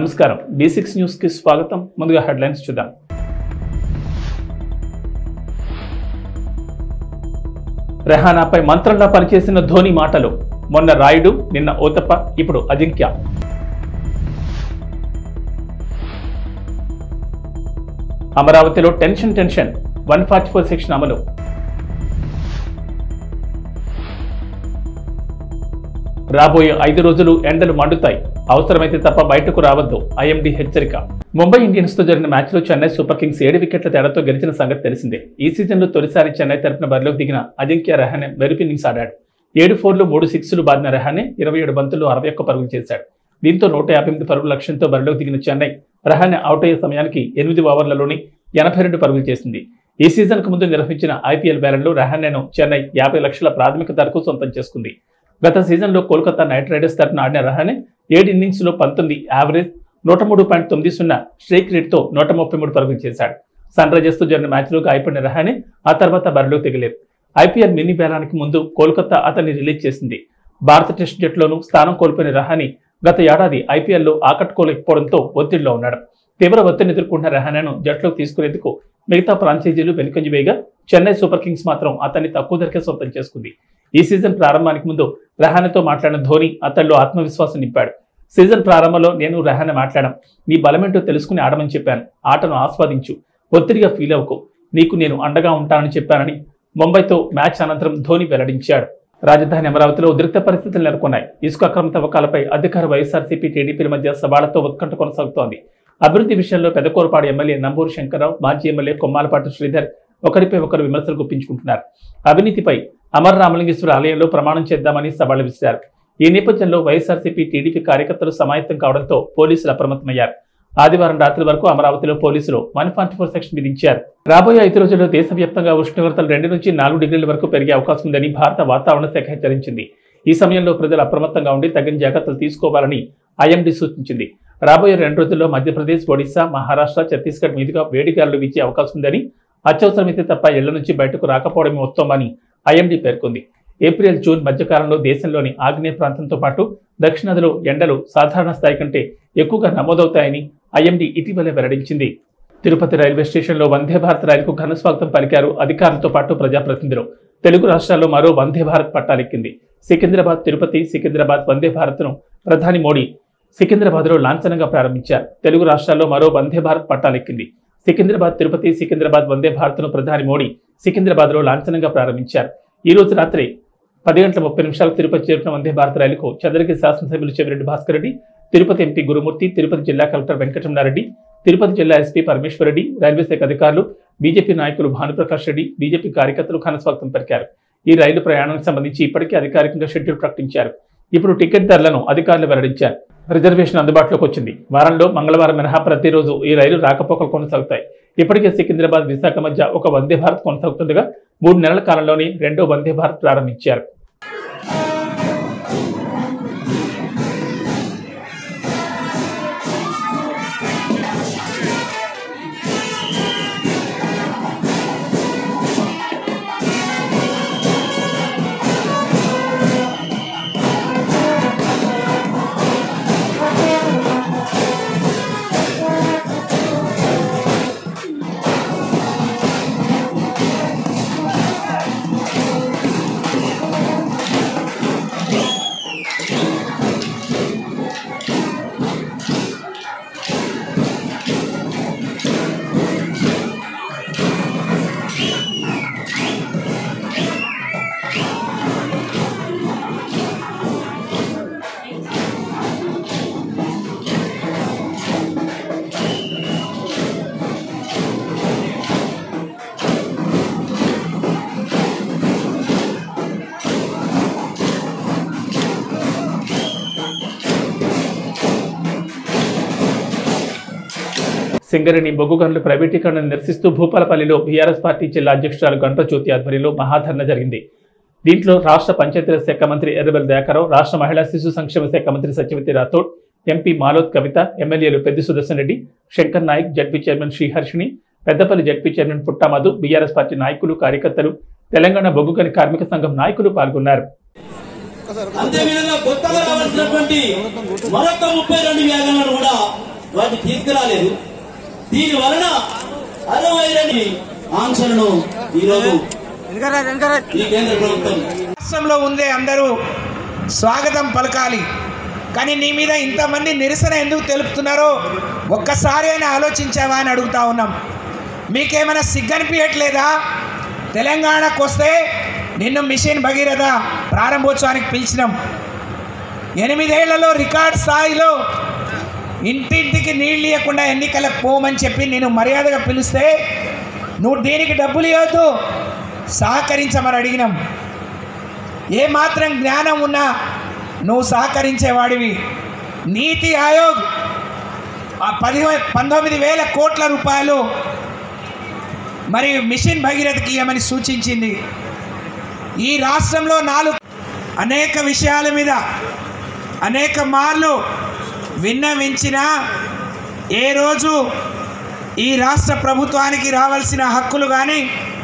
నమస్కారం D6 news కి స్వాగతం. ముందుగా హెడ్లైన్స్ చూద్దాం. రెహానాపై మంత్రంలా పనిచేసిన ధోని మాటలు. మొన్న రాయుడు, నిన్న ఓతప్ప, ఇప్పుడు అజింక్య. అమరావతిలో టెన్షన్ 144 సెక్షన్ అమలు. రాబోయే 5 రోజులు ఎండలు మండుతాయి. అవసరమైతే తప్ప బయటకు రావద్దు, ఐఎండీ హెచ్చరిక. ముంబై ఇండియన్స్ తో జరిగిన మ్యాచ్ లో చెన్నై సూపర్ కింగ్స్ 7 వికెట్ల తేడాతో గెలిచిన సంగతి తెలిసిందే. ఈ సీజన్లో తొలిసారి చెన్నై తరపున బరిలోకి దిగిన అజింక్య రహానే మెరుపు ఇన్నింగ్స్ ఆడాడు. 7 4లు 3 6లు బాదిన రహానే 27 బంతుల్లో 61 పరుగులు చేశాడు. దీంతో 158 పరుగుల లక్ష్యంతో బరిలోకి దిగిన చెన్నై రహానే అవుట్ అయ్యే సమయానికి 8 ఓవర్లలోని 82 పరుగులు చేసింది. ఈ సీజన్ కు ముందు నిర్వహించిన ఐపీఎల్ బేరంలో రహానేను చెన్నై 50 లక్షల ప్రాథమిక ధరకు సొంతం చేసుకుంది. గత సీజన్లో కోల్కతా నైట్ రైడర్స్ తరఫున ఆడిన రహానే 7 ఇన్నింగ్స్లో 19 యావరేజ్ 103.90 స్ట్రైక్ రేట్తో 133 పరుగులు చేశాడు. సన్ రైజర్స్ తో జరిగిన మ్యాచ్లో గాయపడిన రహానే ఆ తర్వాత బరిలో దిగలేదు. ఐపీఎల్ మినీ బేరానికి ముందు కోల్కతా అతన్ని రిలీజ్ చేసింది. భారత టెస్ట్ జట్టులోనూ స్థానం కోల్పోయిన రహానే గత ఏడాది ఐపీఎల్లో ఆకట్టుకోలేకపోవడంతో ఒత్తిడిలో ఉన్నాడు. తీవ్ర ఒత్తిడిని ఎదుర్కొంటున్న రహానేను జట్టులోకి తీసుకునేందుకు మిగతా ఫ్రాంచైజీలు వెనుకంజ వేయగా చెన్నై సూపర్ కింగ్స్ మాత్రం అతన్ని తక్కువ ధరకే సొంతం చేసుకుంది. ఈ సీజన్ ప్రారంభానికి ముందు రహానేతో మాట్లాడిన ధోని అతడిలో ఆత్మవిశ్వాసం నింపాడు. సీజన్ ప్రారంభంలో నేను రహానే మాట్లాడాం. నీ బలమేంటో తెలుసుకుని ఆడమని చెప్పాను. ఆటను ఆస్వాదించు, ఒత్తిడిగా ఫీల్ అవ్వకు, నీకు నేను అండగా ఉంటానని చెప్పానని ముంబైతో మ్యాచ్ అనంతరం ధోని వెల్లడించాడు. రాజధాని అమరావతిలో ఉద్రిక్త పరిస్థితులు నెలకొన్నాయి. ఇసుక అక్రమ తవ్వకాలపై అధికార వైఎస్ఆర్సీపీ టీడీపీల మధ్య సవాళ్లతో ఉత్కంఠ కొనసాగుతోంది. అభివృద్ధి విషయంలో పెదకూరపాడు ఎమ్మెల్యే నంబూరు శంకర్రావు, మాజీ ఎమ్మెల్యే కొమ్మాలపాటి శ్రీధర్ ఒకరిపై ఒకరు విమర్శలు గుప్పించుకుంటున్నారు. అవినీతిపై అమర రామలింగేశ్వర ఆలయంలో ప్రమాణం చేద్దామని సవాళ్లు విసిరారు. ఈ నేపథ్యంలో వైఎస్ఆర్సీపీ టీడీపీ కార్యకర్తలు సమాయత్తం కావడంతో పోలీసులు అప్రమత్తమయ్యారు. ఆదివారం రాత్రి వరకు అమరావతిలో పోలీసులు 144 సెక్షన్ విధించారు. రాబోయే 5 రోజుల్లో దేశవ్యాప్తంగా ఉష్ణోగ్రతలు 2 నుంచి 4 డిగ్రీల వరకు పెరిగే అవకాశం ఉందని భారత వాతావరణ శాఖ హెచ్చరించింది. ఈ సమయంలో ప్రజలు అప్రమత్తంగా ఉండి తగిన జాగ్రత్తలు తీసుకోవాలని ఐఎండీ సూచించింది. రాబోయే 2 రోజుల్లో మధ్యప్రదేశ్, ఒడిశా, మహారాష్ట్ర, ఛత్తీస్గఢ్ మీదుగా వేడిగాలులు వీచే అవకాశం ఉందని, అత్యవసరమైతే తప్ప ఇళ్ల నుంచి బయటకు రాకపోవడమే ఉత్తమని ఐఎండీ పేర్కొంది. ఏప్రిల్, జూన్ మధ్యకాలంలో దేశంలోని ఆగ్నేయ ప్రాంతంతో పాటు దక్షిణాదిలో ఎండలు సాధారణ స్థాయి కంటే ఎక్కువగా నమోదవుతాయని ఐఎండీ ఇటీవలే వెల్లడించింది. తిరుపతి రైల్వే స్టేషన్లో వందే భారత్ రైలుకు ఘన స్వాగతం పలికారు అధికారులతో పాటు ప్రజాప్రతినిధులు. తెలుగు రాష్ట్రాల్లో మరో వందే భారత్ పట్టాలెక్కింది. సికింద్రాబాద్ తిరుపతి సికింద్రాబాద్ వందే భారత్ను ప్రధాని మోడీ సికింద్రాబాద్లో లాంఛనంగా ప్రారంభించారు. తెలుగు రాష్ట్రాల్లో మరో వందే భారత్ పట్టాలెక్కింది. సికింద్రాబాద్ తిరుపతి సికింద్రాబాద్ వందే భారత్ను ప్రధాని మోడీ సికింద్రాబాద్లో లాంఛనంగా ప్రారంభించారు. ఈ రోజు రాత్రి 10:30 తిరుపతి చేరుకున్న వందే భారత్ రైలుకు చంద్రగిరి శాసనసభ్యులు చెవిరెడ్డి భాస్కర్ రెడ్డి, తిరుపతి ఎంపీ గురుమూర్తి, తిరుపతి జిల్లా కలెక్టర్ వెంకటరమణారెడ్డి, తిరుపతి జిల్లా ఎస్పీ పరమేశ్వర్ రెడ్డి, రైల్వే శాఖ అధికారులు, బీజేపీ నాయకులు భానుప్రకాష్ రెడ్డి, బీజేపీ కార్యకర్తలు ఘనస్వాగతం పలికారు. ఈ రైలు ప్రయాణానికి సంబంధించి ఇప్పటికే అధికారికంగా షెడ్యూల్ ప్రకటించారు. ఇప్పుడు టికెట్ ధరలను అధికారులు వెల్లడించారు. రిజర్వేషన్ అందుబాటులోకి వచ్చింది. వారంలో మంగళవారం మినహా ప్రతిరోజు ఈ రైలు రాకపోకలు కొనసాగుతాయి. ఇప్పటికే సికింద్రాబాద్, విశాఖ మధ్య ఒక వందే భారత్ కొనసాగుతుండగా 3 నెలల కాలంలోనే 2వ వందే భారత్ ప్రారంభించారు. సింగరేణి బొగ్గు గనుల ప్రైవేటీకరణను నిరసిస్తూ భూపాలపల్లిలో బీఆర్ఎస్ పార్టీ జిల్లా అధ్యక్షురాలు గంట జ్యోతి ఆధ్వర్యంలో మహాధర్నా జరిగింది. దీంట్లో రాష్ట్ర పంచాయతీరాజ్ శాఖ మంత్రి ఎర్రబెల్లి దయాకర్రావు, రాష్ట్ర మహిళా శిశు సంక్షేమ శాఖ మంత్రి సత్యవతి రాథోడ్, ఎంపీ మాలోత్ కవిత, ఎమ్మెల్యేలు Peddi Sudarshan Reddy, Shankar Naik, ZP chairman Sriharshini, Peddapalli ZP chairman Putta Madhu, BRS పార్టీ నాయకులు, కార్యకర్తలు, తెలంగాణ బొగ్గు గని కార్మిక సంఘం నాయకులు పాల్గొన్నారు. అంతేవిధంగా కొత్తగా రావాల్సినటువంటి మరొక 32 వ్యాగనాలను కూడా వాటిని తీసుకురాలేదు. దీని వలన అరవైరని ఆంక్షలను ఈరోజు ఈ కేంద్ర ప్రభుత్వం రాష్ట్రంలో ఉందే అందరూ స్వాగతం పలకాలి. కానీ నీ మీద ఇంతమంది నిరసన ఎందుకు తెలుపుతున్నారో ఒక్కసారి అయినా ఆలోచించావా అని అడుగుతా ఉన్నాం. మీకేమైనా సిగ్గనిపించట్లేదా? తెలంగాణకు వస్తే నిన్ను మిషన్ భగీరథ ప్రారంభోత్సవానికి పిలిచినాం. 8 ఏళ్లలో రికార్డ్ స్థాయిలో ఇంటింటికి నీళ్ళు ఇవ్వకుండా ఎన్నికలకు పోమని చెప్పి నేను మర్యాదగా పిలిస్తే నువ్వు దీనికి డబ్బులు ఇవ్వద్దు, సహకరించమని అడిగినాం. ఏమాత్రం జ్ఞానం ఉన్నా నువ్వు సహకరించేవాడివి. నీతి ఆయోగ్ 19,000 కోట్ల రూపాయలు మరి మిషన్ భగీరథకి ఇవ్వమని సూచించింది. ఈ రాష్ట్రంలో అనేక విషయాల మీద అనేక మార్లు విన్నవించిన ఏ రోజు ఈ రాష్ట్ర ప్రభుత్వానికి రావాల్సిన హక్కులు కానీ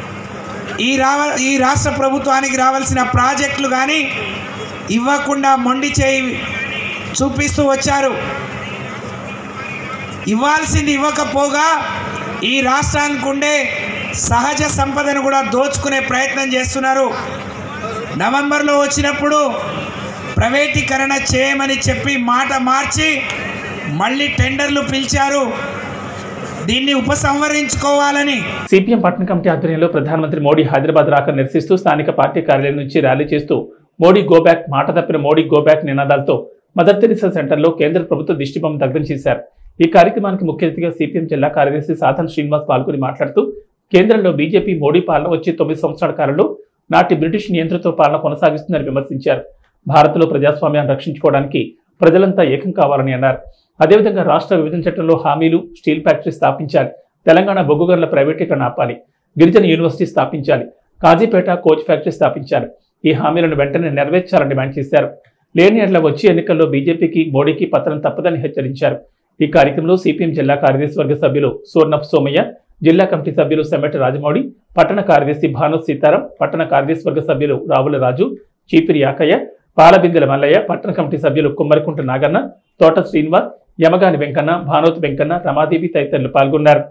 ఈ రాష్ట్ర ప్రభుత్వానికి రావాల్సిన ప్రాజెక్టులు కానీ ఇవ్వకుండా మొండి చేయి చూపిస్తూ వచ్చారు. ఇవ్వాల్సింది ఇవ్వకపోగా ఈ రాష్ట్రానికి ఉండే సహజ సంపదను కూడా దోచుకునే ప్రయత్నం చేస్తున్నారు. నవంబర్లో వచ్చినప్పుడు ప్రైవేటీకరణ చేయమని చెప్పి మాట మార్చి మళ్ళీ టెండర్లు పిలిచారు. దీన్ని ఉపసంహరించుకోవాలని సిపిఎం పట్టణ కమిటీ ఆధ్వర్యంలో ప్రధానమంత్రి మోడీ హైదరాబాద్ రాక నిరసిస్తూ స్థానిక పార్టీ కార్యాలయం నుంచి ర్యాలీ చేస్తూ మోడీ గోబ్యాక్, మాట తప్పిన మోడీ గోబ్యాక్ నినాదాలతో మదర్ తెరిసా సెంటర్లో కేంద్ర ప్రభుత్వ దిష్టిబొమ్మ దగ్ధం చేశారు. ఈ కార్యక్రమానికి ముఖ్య అతిథిగా సిపిఎం జిల్లా కార్యదర్శి సాధన్ శ్రీనివాస్ పాల్గొని మాట్లాడుతూ కేంద్రంలో బీజేపీ మోడీ పాలన వచ్చి 9 సంవత్సరాల కాలంలో నాటి బ్రిటిష్ నియంత్రిత పాలన కొనసాగిస్తుందని విమర్శించారు. భారత్లో ప్రజాస్వామ్యాన్ని రక్షించుకోవడానికి ప్రజలంతా ఏకం కావాలని అన్నారు. అదేవిధంగా రాష్ట్ర విభజన చట్టంలో హామీలు, స్టీల్ ఫ్యాక్టరీ స్థాపించాలి, తెలంగాణ బొగ్గు గనుల ప్రైవేటీకరణ ఆపాలి, గిరిజన యూనివర్సిటీ స్థాపించాలి, కాజీపేట కోచ్ ఫ్యాక్టరీ స్థాపించాలి, ఈ హామీలను వెంటనే నెరవేర్చాలని డిమాండ్ చేశారు. లేని ఎడ్ల వచ్చే ఎన్నికల్లో బీజేపీకి, మోడీకి పత్రం తప్పదని హెచ్చరించారు. ఈ కార్యక్రమంలో సిపిఎం జిల్లా కార్యదర్శి వర్గ సభ్యులు సూర్ణప్ సోమయ్య, జిల్లా కమిటీ సభ్యులు సెమెట రాజమౌళి, పట్టణ కార్యదర్శి భాను సీతారాం, పట్టణ కార్యదర్శి వర్గ సభ్యులు రావుల రాజు, చీపిరి యాకయ్య, పాలబిందెల మల్లయ్య, పట్టణ కమిటీ సభ్యులు కుమ్మరికుంట నాగన్న, తోట శ్రీనివాస్, యమగాని వెంకన్న, భానోత్ వెంకన్న, రమాదేవి తదితరులు పాల్గొన్నారు.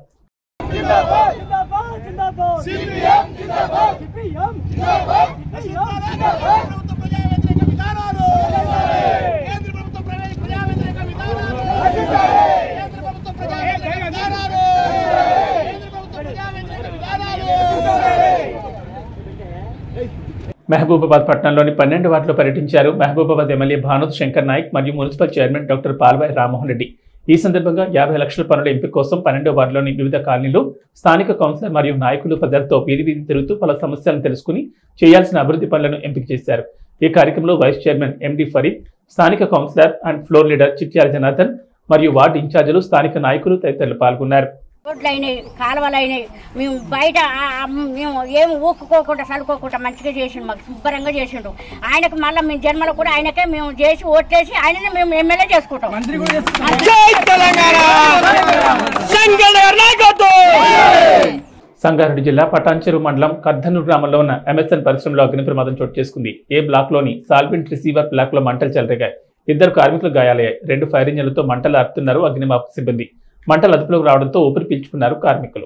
మహబూబాబాద్ పట్టణంలోని 12 వార్డులో పర్యటించారు మహబూబాబాద్ ఎమ్మెల్యే భానోత్ శంకర్ నాయక్ మరియు municipal chairman doctor Palvai Rammohan Reddy. ఈ సందర్భంగా 50 లక్షల పనుల ఎంపిక కోసం 12వ వార్డులోని వివిధ కాలనీలు స్థానిక కౌన్సిలర్ మరియు నాయకులు ప్రజలతో వీధి తిరుగుతూ పలు సమస్యలను తెలుసుకుని చేయాల్సిన అభివృద్ధి పనులను ఎంపిక చేశారు. ఈ కార్యక్రమంలో వైస్ చైర్మన్ ఎండి ఫరీద్, స్థానిక councillor and floor leader Chityala Janardhan మరియు వార్డు ఇన్ఛార్జీలు, స్థానిక నాయకులు తదితరులు పాల్గొన్నారు. రోడ్లైనాయి, కాలువలైనాయి, మేము బయట మేము ఏమి ఊక్కుకోకుండా చదువుకోకుండా మంచిగా చేసిండు, మాకు శుభ్రంగా చేసిండు. ఆయనకు మళ్ళీ మేము జన్మలో కూడా ఆయనకే మేము చేసి ఓట్లేసి ఆయననే మేము ఎమ్మెల్యే చేసుకుంటాం. సంగారెడ్డి జిల్లా పటాన్చెరు మండలం కర్ధనూరు గ్రామంలో ఉన్న ఎంఎస్ఎన్ పరిశ్రమలో అగ్ని ప్రమాదం చోటు చేసుకుంది. ఏ బ్లాక్లోని సాల్వెంట్ రిసీవర్ బ్లాక్లో మంటలు చెలరేగాయి. 2 కార్మికులు గాయాలయ్యాయి. 2 ఫైర్ ఇంజన్లతో మంటలు ఆర్పుతున్నారు అగ్నిమాపక సిబ్బంది. మంటలు అదుపులోకి రావడంతో ఊపిరి పీల్చుకున్నారు కార్మికులు.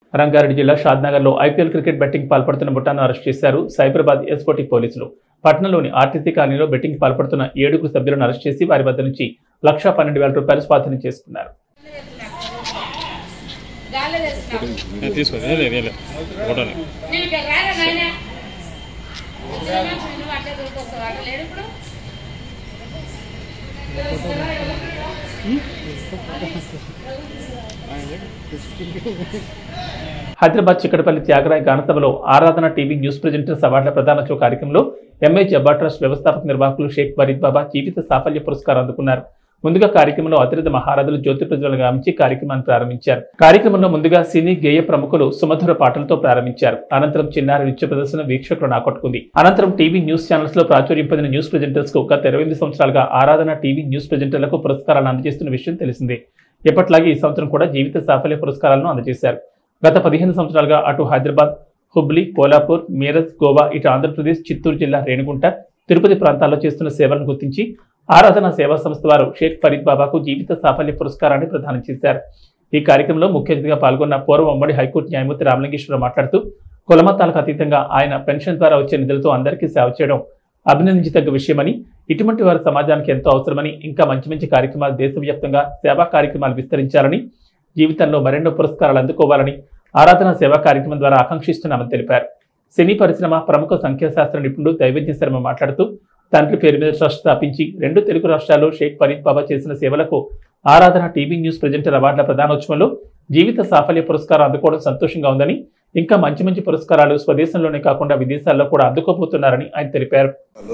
రంగారెడ్డి జిల్లా షాద్నగర్లో ఐపీఎల్ క్రికెట్ బెట్టింగ్ పాల్పడుతున్న ముఠాను అరెస్ట్ చేశారు సైబరాబాద్ ఎస్కోటి పోలీసులు. పట్టణంలోని ఆర్టీసీ కాలనీలో బెట్టింగ్ పాల్పడుతున్న 7 సభ్యులను అరెస్ట్ చేసి వారి వద్ద నుంచి 1,12,000 రూపాయలు స్వాధీనం చేసుకున్నారు. హైదరాబాద్ చిక్కడపల్లి త్యాగరాయ గానసభలో ఆరాధన టీవీ న్యూస్ ప్రెజెంటర్స్ అవార్డుల ప్రదానోత్సవ కార్యక్రమంలో ఎంఏ జబ్బా ట్రస్ట్ వ్యవస్థాపక నిర్వాహకులు షేక్ ఫరీద్ బాబా జీవిత సాఫల్య పురస్కారం అందుకున్నారు. ముందుగా కార్యక్రమంలో అతిరథ మహారాజులు జ్యోతి ప్రజ్వలన గావించి కార్యక్రమాన్ని ప్రారంభించారు. కార్యక్రమంలో ముందుగా సినీ గేయ ప్రముఖులు సుమధుర పాటలతో ప్రారంభించారు. అనంతరం చిన్నారి నృత్య ప్రదర్శన వీక్షకులను ఆకట్టుకుంది. అనంతరం టీవీ న్యూస్ ఛానల్స్ లో ప్రాచుర్యం పొందిన న్యూస్ ప్రెజెంటర్స్ కు గత 28 సంవత్సరాలుగా ఆరాధన టీవీ న్యూస్ ప్రెజెంటర్లకు పురస్కారాలను అందజేస్తున్న విషయం తెలిసిందే. ఎప్పట్లాగే ఈ సంవత్సరం కూడా జీవిత సాఫల్య పురస్కారాలను అందజేశారు. గత 15 సంవత్సరాలుగా అటు హైదరాబాద్, హుబ్లీ, కోలాపూర్, మీరజ్, గోవా, ఇటు ఆంధ్రప్రదేశ్, చిత్తూరు జిల్లా, రేణిగుంట, తిరుపతి ప్రాంతాల్లో చేస్తున్న సేవలను గుర్తించి ఆరాధన సేవా సంస్థ వారు షేక్ ఫరీద్ బాబాకు జీవిత సాఫల్య పురస్కారాన్ని ప్రదానం చేశారు. ఈ కార్యక్రమంలో ముఖ్య అతిథిగా పాల్గొన్న పూర్వ ఉమ్మడి హైకోర్టు న్యాయమూర్తి రామలింగేశ్వరరావు మాట్లాడుతూ కులమతాలకు అతీతంగా ఆయన పెన్షన్ ద్వారా వచ్చే నిధులతో అందరికీ సేవ చేయడం అభినందించదగ్గ విషయమని, ఇటువంటి వారి సమాజానికి ఎంతో అవసరమని, ఇంకా మంచి మంచి కార్యక్రమాలు దేశవ్యాప్తంగా సేవా కార్యక్రమాలు విస్తరించాలని, జీవితంలో మరెన్నో పురస్కారాలు అందుకోవాలని ఆరాధన సేవా కార్యక్రమం ద్వారా ఆకాంక్షిస్తున్నామని తెలిపారు. సినీ పరిశ్రమ ప్రముఖ సంఖ్యాశాస్త్ర నిపుణుడు దైవజ్ఞ శర్మ మాట్లాడుతూ తండ్రి పేరు మీద ట్రస్ట్ స్థాపించి 2 తెలుగు రాష్ట్రాల్లో షేక్ ఫరీద్ బాబా చేసిన సేవలకు ఆరాధన టీవీ న్యూస్ ప్రెజెంటర్ అవార్డుల ప్రదానోత్సవంలో జీవిత సాఫల్య పురస్కారం అందుకోవడం సంతోషంగా ఉందని, ఇంకా మంచి మంచి పురస్కారాలు స్వదేశంలోనే కాకుండా విదేశాల్లో కూడా అందుకోబోతున్నారని ఆయన తెలిపారు.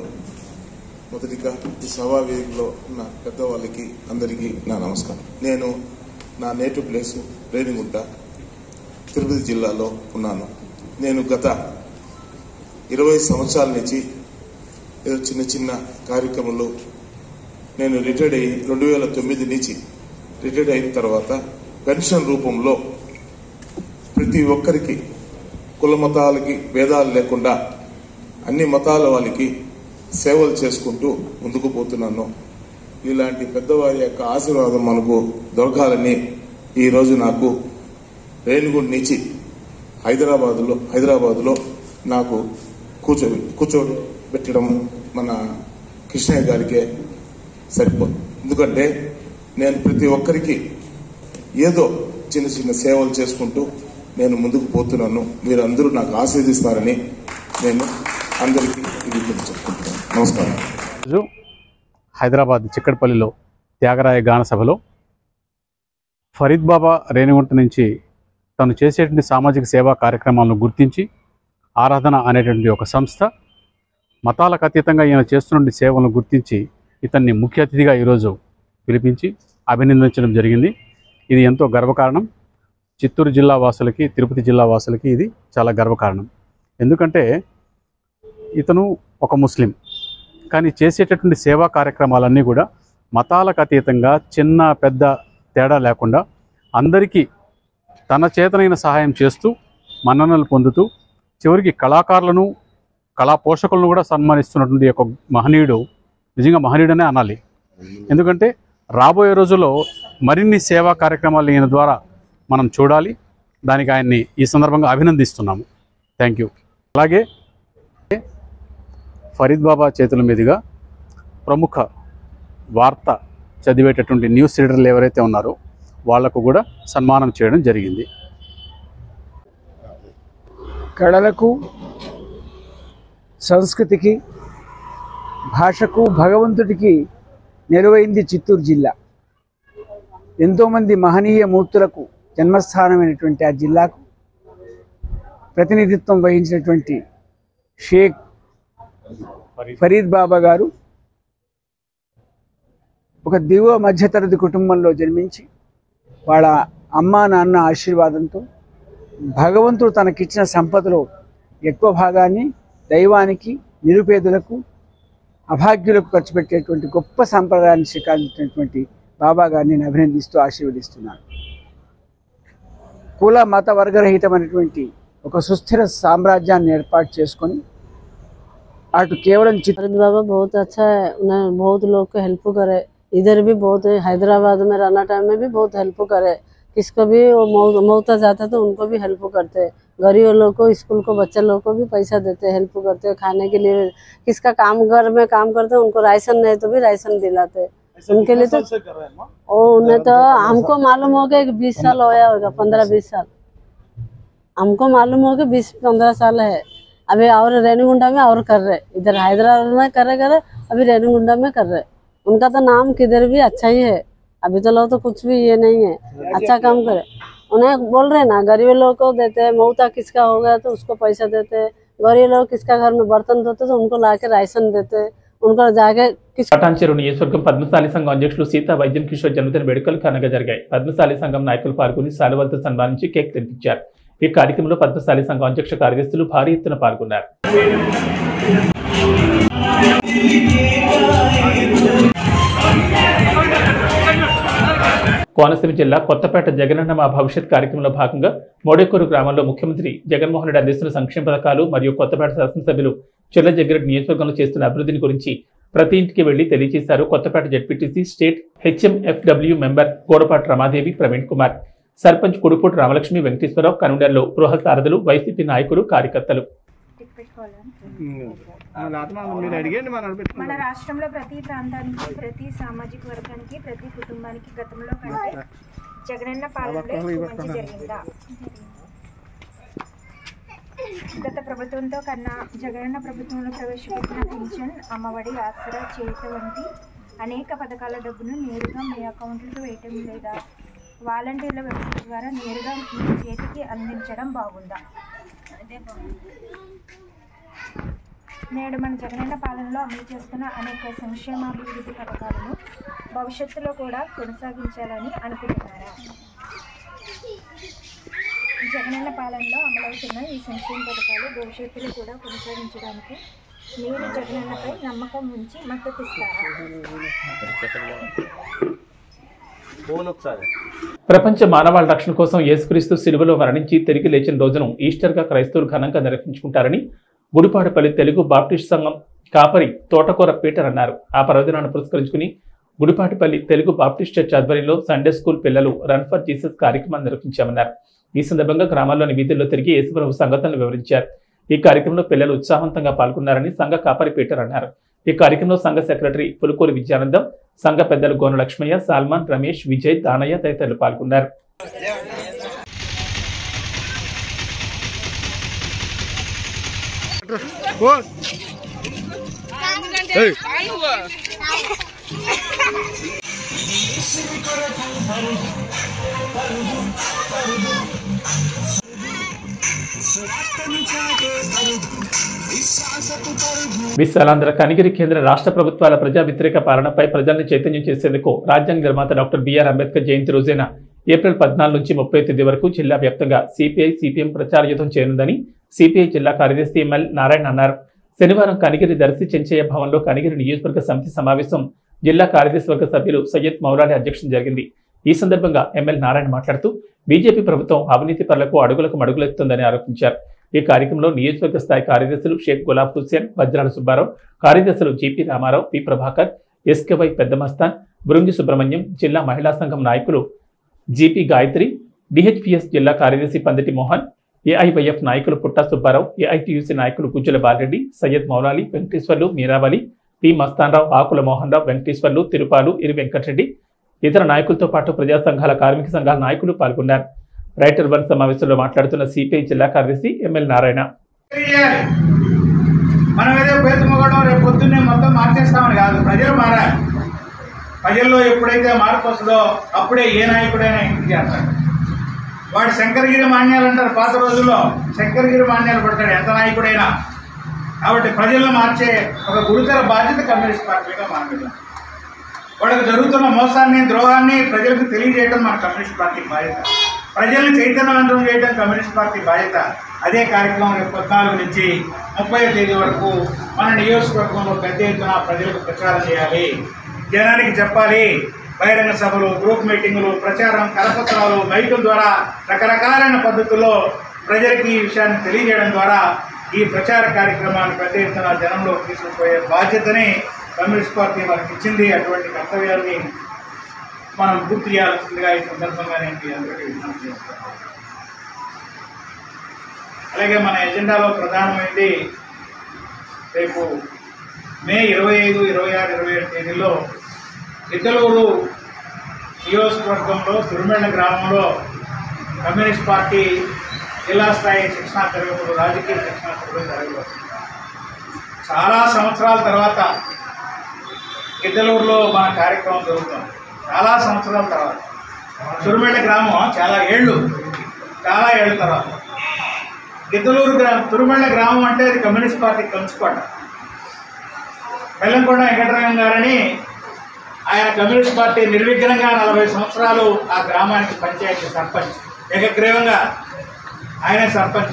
మొదటిగా ఈ సభా వేదికలో ఉన్న పెద్దవాళ్ళకి అందరికీ నా నమస్కారం. నేను నా నేటివ్ ప్లేస్ రేణిగుంట, తిరుపతి జిల్లాలో ఉన్నాను. నేను గత 20 సంవత్సరాల నుంచి ఏదో చిన్న చిన్న కార్యక్రమంలో నేను రిటైర్డ్ అయ్యి 2009 నుంచి రిటైర్డ్ అయిన తర్వాత పెన్షన్ రూపంలో ప్రతి ఒక్కరికి కుల మతాలకి భేదాలు లేకుండా అన్ని మతాల వాళ్ళకి సేవలు చేసుకుంటూ ముందుకు పోతున్నాను. ఇలాంటి పెద్దవారి యొక్క ఆశీర్వాదం మనకు దొరకాలని ఈరోజు నాకు రేణిగుంట నుంచి హైదరాబాద్లో నాకు కూర్చోబెట్టడం మన కృష్ణయ్య గారికే సరిపోదు. ఎందుకంటే నేను ప్రతి ఒక్కరికి ఏదో చిన్న చిన్న సేవలు చేసుకుంటూ నేను ముందుకు పోతున్నాను. మీరందరూ నాకు ఆశీర్వదిస్తారని నేను అందరికీ చెప్పుకుంటున్నాను. నమస్కారం. హైదరాబాద్ చిక్కడపల్లిలో త్యాగరాయ గాన సభలో ఫరీద్ బాబా రేణిగుంట నుంచి తను చేసేటువంటి సామాజిక సేవా కార్యక్రమాలను గుర్తించి ఆరాధన అనేటువంటి ఒక సంస్థ మతాలకు అతీతంగా ఈయన చేస్తున్న సేవలను గుర్తించి ఇతన్ని ముఖ్య అతిథిగా ఈరోజు పిలిపించి అభినందించడం జరిగింది. ఇది ఎంతో గర్వకారణం. చిత్తూరు జిల్లా వాసులకి, తిరుపతి జిల్లా వాసులకి ఇది చాలా గర్వకారణం. ఎందుకంటే ఇతను ఒక ముస్లిం, కానీ చేసేటటువంటి సేవా కార్యక్రమాలన్నీ కూడా మతాలకు అతీతంగా చిన్న పెద్ద తేడా లేకుండా అందరికీ తన చేతనైన సహాయం చేస్తూ మన్ననలు పొందుతూ చివరికి కళాకారులను, కళా పోషకులను కూడా సన్మానిస్తున్నటువంటి ఒక మహనీయుడు నిజంగా మహనీయుడనే అనాలి. ఎందుకంటే రాబోయే రోజుల్లో మరిన్ని సేవా కార్యక్రమాలు ఈయన ద్వారా మనం చూడాలి. దానికి ఆయన్ని ఈ సందర్భంగా అభినందిస్తున్నాము. Thank you. అలాగే ఫరీద్ బాబా చేతుల మీదుగా ప్రముఖ వార్త చదివేటటువంటి న్యూస్ రీడర్లు ఎవరైతే ఉన్నారో వాళ్లకు కూడా సన్మానం చేయడం జరిగింది. కళలకు, సంస్కృతికి, భాషకు, భగవంతుడికి నెలవైంది చిత్తూరు జిల్లా. ఎంతోమంది మహనీయ మూర్తులకు జన్మస్థానమైనటువంటి ఆ జిల్లాకు ప్రతినిధిత్వం వహించినటువంటి షేక్ ఫరీద్ బాబా గారు ఒక దిగువ మధ్యతరగతి కుటుంబంలో జన్మించి వాళ్ళ అమ్మా నాన్న ఆశీర్వాదంతో భగవంతుడు తనకిచ్చిన సంపదలో ఎక్కువ భాగాన్ని దైవానికి, నిరుపేదలకు, అభాగ్యులకు ఖర్చు పెట్టేటువంటి గొప్ప సంప్రదాయాన్ని స్వీకరించినటువంటి బాబా గారిని నేను అభినందిస్తూ ఆశీర్వదిస్తున్నాను. కుల మత వర్గరహితమైనటువంటి ఒక సుస్థిర సామ్రాజ్యాన్ని ఏర్పాటు చేసుకొని అటు కేవలం फरीद बाबा बहुत अच्छा है, उन्हें बहुत लोग को हेल्प करे. इधर भी बहुत हैदराबाद में रहना टाइम में भी बहुत हेल्प करे किसको भी वो मौता जाता तो उनको भी हेल्प करते हैं। गरीब लोग को, स्कूल को, बच्चे लोग को भी पैसा देते, हेल्प करते, खाने के लिए। किसका काम घर में काम करते उनको राशन नहीं तो भी राशन दिलाते उनके लिए। तो उन्हें तो हमको मालूम हो गया 20 साल होया होगा, 15-20 साल हमको मालूम हो गया, 20-15 साल है। अभी और रेणुगुंडा में और कर रहे, इधर हैदराबाद में करे अभी रेणुगुंडा में कर रहे। उनका तो नाम किधर भी अच्छा ही है, अभी तो लोग तो कुछ भी ये नहीं है, अच्छा काम करे। उन्हें बोल रहे ना, गरीब लोग को देते, मौता किसका हो गया तो उसको पैसा देते, गरीब लोग किसका घर में बर्तन धोते तो उनको लाके राशन देते, उनको जाके పటాన్చెరు నియోజకవర్గం పద్మశాలి సంఘం అధ్యక్షులు సీతా వైద్యం కిషోర్ జన్మదిన వేడుకలు ఘనంగా జరిగాయి. పద్మశాలి సంఘం నాయకులు పాల్గొని శాలువాలతో సన్మానించి కేక్ తినిపించారు. ఈ కార్యక్రమంలో పద్మశాలి సంఘం అధ్యక్ష కార్యదర్శులు భారీ ఎత్తున పాల్గొన్నారు. కోనసీమ జిల్లా కొత్తపేట జగనన్న మా భవిష్యత్ కార్యక్రమంలో భాగంగా మోడేకూరు గ్రామంలో ముఖ్యమంత్రి జగన్మోహన్ రెడ్డి అందిస్తున్న సంక్షేమ పథకాలు మరియు కొత్తపేట శాసనసభ్యులు చెల్ల జగ్గిరెడ్డి నియోజకవర్గంలో చేస్తున్న అభివృద్ధిని గురించి ప్రతి ఇంటికి వెళ్లి తెలియజేశారు Kothapeta ZPTC state HMFW member Godapati Ramadevi, Praveen Kumar, sarpanch Kuduputi Ramalakshmi, Venkateswararao, కనుండల్లో గృహ సారథులు, వైసీపీ నాయకులు, కార్యకర్తలు. మన రాష్ట్రంలో ప్రతి ప్రాంతానికి, ప్రతి సామాజిక వర్గానికి, ప్రతి కుటుంబానికి గతంలో కంటే జగనన్న పాలనలో మంచి జరిగిందా? గత ప్రభుత్వంతో కన్నా జగనన్న ప్రభుత్వంలో ప్రవేశపెట్టిన పింఛన్, అమ్మఒడి, ఆసరా, చేత వంటి అనేక పథకాల డబ్బును నేరుగా మీ అకౌంట్లకు వేయటం లేదా వాలంటీర్ల వ్యవస్థ ద్వారా నేరుగా మీ చేతికి అందించడం బాగుందా? నేడు మన జగనన్న పాలనలో అమలు చేస్తున్న అనేక సంక్షేమాభివృద్ధి పథకాలను భవిష్యత్తులో కూడా కొనసాగించాలని అనుకుంటున్నారా? జగనన్న పాలనలో అమలవుతున్న ఈ సంక్షేమ పథకాలు భవిష్యత్తులో కూడా కొనసాగించడానికి మీరు జగనన్నపై నమ్మకం ఉంచి మద్దతు ఇస్తారా? ప్రపంచ మానవాళి రక్షణ కోసం యేసుక్రీస్తు సిలువలో మరణించి తిరిగి లేచిన రోజును ఈస్టర్గా క్రైస్తవులు ఘనంగా నిర్వహించుకుంటారని గుడిపాడుపల్లి తెలుగు బాప్టిస్ట్ సంఘం కాపరి తోటకూర పీటర్ అన్నారు. ఆ పర్వదినాన్ని పురస్కరించుకుని గుడిపాటిపల్లి తెలుగు బాప్టిస్ట్ చర్చ్ ఆధ్వర్యంలో సండే స్కూల్ పిల్లలు రన్ ఫర్ జీసస్ కార్యక్రమాన్ని నిర్వహించామన్నారు. ఈ సందర్భంగా గ్రామాల్లోని వీధుల్లో తిరిగి యేసుప్రభు సంగతులను వివరించారు. ఈ కార్యక్రమంలో పిల్లలు ఉత్సాహవంతంగా పాల్గొన్నారని సంఘ కాపరి పీటర్ అన్నారు. ఈ కార్యక్రమంలో సంఘ సెక్రటరీ పులుకూరి విద్యానందం, సంఘ పెద్దలు గోన లక్ష్మయ్య, సాల్మాన్, రమేష్, విజయ్, దానయ్య తదితరులు పాల్గొన్నారు. విశాలాంధ్ర కనిగిరి కేంద్ర రాష్ట్ర ప్రభుత్వాల ప్రజా వ్యతిరేక పాలనపై ప్రజల్ని చైతన్యం చేసేందుకు రాజ్యాంగ నిర్మాత డాక్టర్ బిఆర్ అంబేద్కర్ జయంతి రోజైన ఏప్రిల్ 14 నుంచి 30 తేదీ వరకు జిల్లా వ్యాప్తంగా సిపిఐ, సిపిఎం ప్రచార యుద్ధం చేయనుందని సిపిఐ జిల్లా కార్యదర్శి ఎంఎల్ నారాయణ అన్నారు. శనివారం కనిగిరి దర్శి చెంచయ్య భవన్లో కనిగిరి నియోజకవర్గ సమితి సమావేశం జిల్లా కార్యదర్శి వర్గ సభ్యులు సయ్యద్ మౌలాలి అధ్యక్షతన జరిగింది. ఈ సందర్భంగా ఎంఎల్ నారాయణ మాట్లాడుతూ బీజేపీ ప్రభుత్వం అవినీతి పరులకు అడుగులకు మడుగులెత్తుందని ఆరోపించారు. ఈ కార్యక్రమంలో నియోజకవర్గ స్థాయి కార్యదర్శులు షేక్ గులాబ్ హుస్సేన్, వజ్రాల సుబ్బారావు, కార్యదర్శులు GP Ramarao, P Prabhakar, SKY Peddamastan, Brungi Subrahmanyam, జిల్లా మహిళా సంఘం నాయకులు జిపి గాయత్రి, డిహెచ్పిఎస్ జిల్లా కార్యదర్శి పందిటి మోహన్, ఏఐవైఎఫ్ నాయకులు పుట్టా సుబ్బారావు, ఏఐటియుసి నాయకులు గుజ్జల బాలరెడ్డి, సయ్యద్ మౌలాలి, వెంకటేశ్వర్లు, మీరావళి, పి మస్తాన్రావు, ఆకుల మోహన్ రావు, వెంకటేశ్వర్లు, తిరుపాలు, ఇరి వెంకటరెడ్డి, ఇతర నాయకులతో పాటు ప్రజా సంఘాల, కార్మిక సంఘాల నాయకులు పాల్గొన్నారు. రైటర్ వన్ సమావేశంలో మాట్లాడుతున్న సిపిఐ జిల్లా కార్యదర్శి ఎంఎల్ నారాయణ, మనం ఏదో పేరుమోగడం రేపు పొద్దున్నే మొత్తం మార్చేస్తామని కాదు, ప్రజలు మారాలి. ప్రజల్లో ఎప్పుడైతే మార్పు వస్తుందో అప్పుడే ఏ నాయకుడైనా ఇంటికి చేస్తాడు. వాడు శంకరగిరి మాన్యాలు అంటారు, పాత రోజుల్లో శంకరగిరి మాన్యాలు పడతాడు ఎంత నాయకుడైనా. కాబట్టి ప్రజలను మార్చే ఒక గురుతర బాధ్యత కమ్యూనిస్ట్ పార్టీగా మాట్లాడారు. వాళ్ళకు జరుగుతున్న మోసాన్ని, ద్రోహాన్ని ప్రజలకు తెలియజేయడం మన కమ్యూనిస్ట్ పార్టీ బాధ్యత. ప్రజల్ని చైతన్యవంతం చేయడం కమ్యూనిస్ట్ పార్టీ బాధ్యత. అదే కార్యక్రమం రేపు 14 నుంచి 30 తేదీ వరకు మన నియోజకవర్గంలో పెద్ద ఎత్తున ప్రజలకు ప్రచారం చేయాలి, జనానికి చెప్పాలి. బహిరంగ సభలు, గ్రూప్ మీటింగులు, ప్రచారం, కరపత్రాలు, మైకుల ద్వారా రకరకాలైన పద్ధతుల్లో ప్రజలకి ఈ విషయాన్ని తెలియజేయడం ద్వారా ఈ ప్రచార కార్యక్రమాన్ని పెద్ద ఎత్తున జనంలో తీసుకుపోయే బాధ్యతని కమ్యూనిస్ట్ పార్టీ మనకి ఇచ్చింది. అటువంటి కర్తవ్యాన్ని మనం పూర్తి చేయాల్సిందిగా ఈ సందర్భంగా నేను మీ అందరికీ విజ్ఞప్తి చేస్తాను. అలాగే మన ఎజెండాలో ప్రధానమైనది రేపు మే 25, 26, 27 తేదీల్లో గిద్దలూరు నియోజకవర్గంలో తురుమెళ్ళ గ్రామంలో కమ్యూనిస్ట్ పార్టీ జిల్లా స్థాయి శిక్షణా తరగతులు, రాజకీయ శిక్షణా తరగతులు జరగబోతుంది. చాలా సంవత్సరాల తర్వాత గిద్దలూరులో మన కార్యక్రమం జరుగుతుంది. చాలా సంవత్సరాల తర్వాత తురుమెళ్ళ గ్రామం చాలా ఏళ్ళు తర్వాత గిద్దలూరు తురుమెళ్ళ గ్రామం అంటే అది కమ్యూనిస్ట్ పార్టీ కంచుకోట. బెల్లంకొండ వెంకటరంగం గారని ఆయన కమ్యూనిస్ట్ పార్టీ నిర్విఘ్నంగా 40 సంవత్సరాలు ఆ గ్రామానికి పంచాయతీ సర్పంచ్, ఏకగ్రీవంగా ఆయన సర్పంచ్.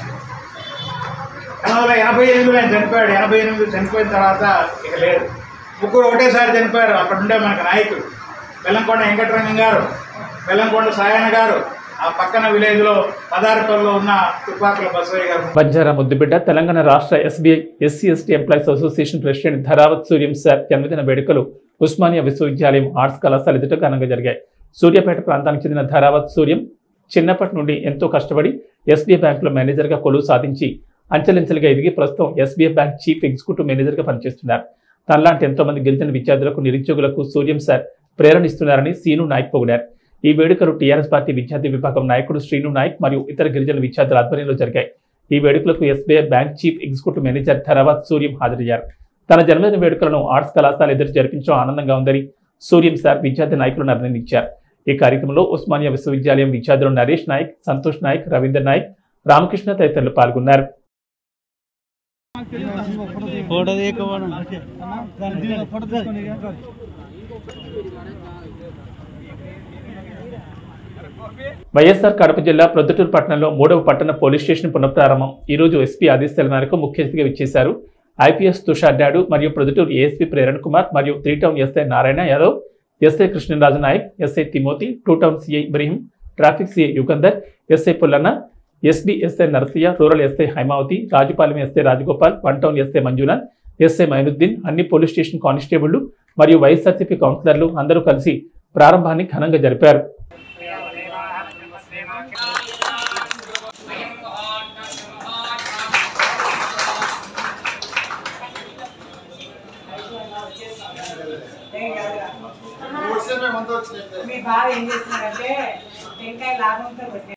1988లో ఆయన చనిపోయాడు. 88 చనిపోయిన తర్వాత ఇక లేదు. ముగ్గురు ఒకటేసారి చనిపోయారు. అక్కడ ఉండే మనకు నాయకుడు బెల్లంకొండ వెంకటరంగం గారు, బెల్లంకొండ సాయన్న గారు, ఆ పక్కన విలేజ్లో పదార్థంలో ఉన్న తుపాకుల బసవయ్య గారు. బంజారా ముద్దుబిడ్డ తెలంగాణ రాష్ట్ర SBI SC ST employees association president Dharavath Suryam sir జన్మదిన వేడుకలు ఉస్మానియా విశ్వవిద్యాలయం ఆర్ట్స్ కళాశాల ఎదుట ఘనంగా జరిగాయి. సూర్యాపేట ప్రాంతానికి చెందిన ధరావత్ సూర్యం చిన్నప్పటి నుండి ఎంతో కష్టపడి SBI బ్యాంకులో మేనేజర్గా కొలువు సాధించి అంచెలంచెలుగా ఎదిగి ప్రస్తుతం SBI బ్యాంక్ చీఫ్ ఎగ్జిక్యూటివ్ మేనేజర్గా పనిచేస్తున్నారు. తనలాంటి ఎంతో మంది గిరిజన విద్యార్థులకు, నిరుద్యోగులకు సూర్యం సార్ ప్రేరణిస్తున్నారని సీను నాయక్ పొగిడారు. ఈ వేడుకలు టీఆర్ఎస్ పార్టీ విద్యార్థి విభాగం నాయకుడు శ్రీను నాయక్ మరియు ఇతర గిరిజన విద్యార్థుల ఆధ్వర్యంలో జరిగాయి. ఈ వేడుకలకు SBI bank chief executive manager Dharavath Suryam హాజరయ్యారు. తన జన్మదిన వేడుకలను ఆర్ట్స్ కళాశాల ఎదురు జరిపించడం ఆనందంగా ఉందని సూర్యం సార్ విద్యార్థి నాయకులను అభినందించారు. ఈ కార్యక్రమంలో ఉస్మానియా విశ్వవిద్యాలయం విద్యార్థులు నరేష్ నాయక్, సంతోష్ నాయక్, రవీందర్ నాయక్, రామకృష్ణ తదితరులు పాల్గొన్నారు. వైఎస్ఆర్ కడప జిల్లా ప్రొద్దుటూరు పట్టణంలో 3వ పట్టణ పోలీస్ స్టేషన్ పునఃప్రారంభం ఈ రోజు ఎస్పీ ఆదేశాల మేరకు ముఖ్య అతిథిగా విచ్చేశారు. IPS తుషార్ డాడు మరియు ప్రొద్దుటూరు ASP ప్రేరణ్ కుమార్ మరియు 3 town SI Narayana Yadav, SI Krishnaraju Naik, SI Timothy, 2 town CI Ibrahim, traffic CI Yugandhar, SI Pullanna, SB SI Narasaiah, rural SI Haimavathi, Rajupalem SI Rajagopal, 1 town SI Manjunath, SI Mainuddin, అన్ని పోలీస్ స్టేషన్ కానిస్టేబుళ్లు మరియు వైఎస్ఆర్సీపీ కౌన్సిలర్లు అందరూ కలిసి ప్రారంభాన్ని ఘనంగా జరిపారు. మీ బాగా ఏం చేస్తున్నారంటే టెంకాయ లాభంతో పెట్టారు.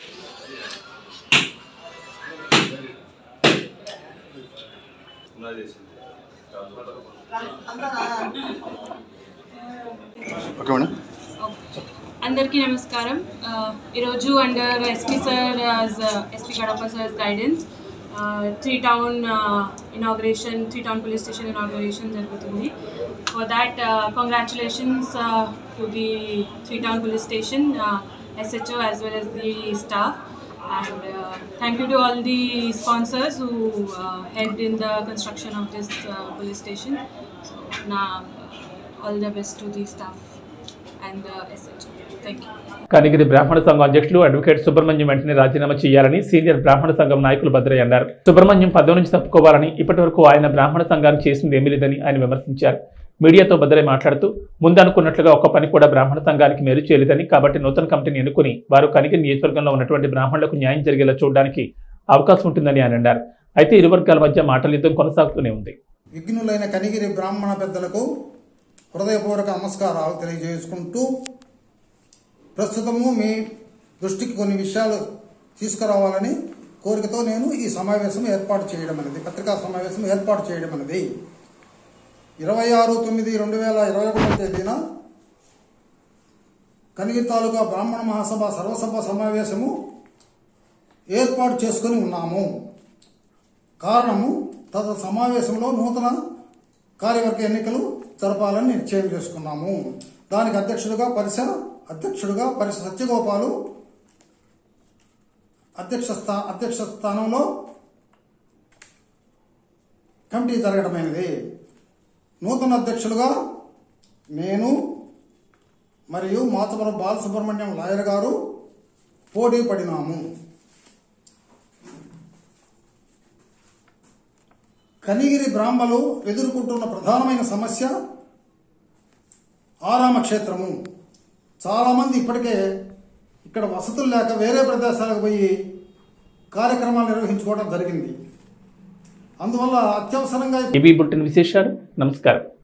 అందరికీ నమస్కారం. ఈరోజు under SP sir SP Kadapa sir guidance 3 town inauguration, 3 town police station inauguration జరుగుతుంది. For that congratulations to the 3 town police station SHO as well as the staff, and thank you to all the sponsors who helped in the construction of this police station. So now all the best to the staff and the SHO. Thank you. Kanigiri బ్రాహ్మణ సంఘం అధ్యక్షులు advocate Subrahmanyam వెంటనే రాజీనామా చేయాలని senior బ్రాహ్మణ సంఘం నాయకులు భద్రయ్య అన్నారు. సుబ్రహ్మణ్యం పదవి నుంచి తప్పుకోవాలని, ఇప్పటి వరకు ఆయన బ్రాహ్మణ సంఘానికి చేసింది ఏమీ లేదని ఆయన విమర్శించారు. మీడియాతో భద్రయ్య మాట్లాడుతూ ముందనుకున్నట్లుగా ఒక్క పని కూడా బ్రాహ్మణ సంఘానికి మేలు చేయలేదని, కాబట్టి నూతన కమిటీని ఎన్నుకుని వారు కనిగిరి నియోజకవర్గంలో ఉన్నటువంటి బ్రాహ్మణులకు న్యాయం జరిగేలా చూడడానికి అవకాశం ఉంటుందని ఆయన అన్నారు. అయితే ఇరు వర్గాల మధ్య మాటల యుద్ధం కొనసాగుతూనే ఉంది. విఘ్నులైన కనిగిరి బ్రాహ్మణ పెద్దలకు హృదయపూర్వక నమస్కారాలు తెలియజేసుకుంటూ, ప్రస్తుతము మీ దృష్టికి కొన్ని విషయాలు తీసుకురావాలని కోరికతో నేను ఈ సమావేశం ఏర్పాటు చేయడం అనేది, పత్రికా సమావేశం ఏర్పాటు చేయడం అనేది 26/9/2021 తేదీన కనిగిరి తాలూకా బ్రాహ్మణ మహాసభ సర్వసభ సమావేశము ఏర్పాటు చేసుకుని ఉన్నాము. కారణము, తద సమావేశంలో నూతన కార్యవర్గ ఎన్నికలు జరపాలని నిశ్చయం చేసుకున్నాము. దానికి అధ్యక్షుడుగా పరిస సత్యగోపాలు అధ్యక్ష స్థానంలో కమిటీ జరగడమైనది. నూతన అధ్యక్షులుగా నేను మరియు మాతవరం బాలసుబ్రహ్మణ్యం లాయర్ గారు పోటీ పడినాము. కనిగిరి బ్రాహ్మలు ఎదుర్కొంటున్న ప్రధానమైన సమస్య ఆరామ క్షేత్రము. చాలామంది ఇప్పటికే ఇక్కడ వసతులు లేక వేరే ప్రదేశాలకు పోయి కార్యక్రమాలు నిర్వహించుకోవడం జరిగింది. అందువల్ల అత్యవసరంగా ఇవి బులెటిన్ విశేషాలు. నమస్కారం.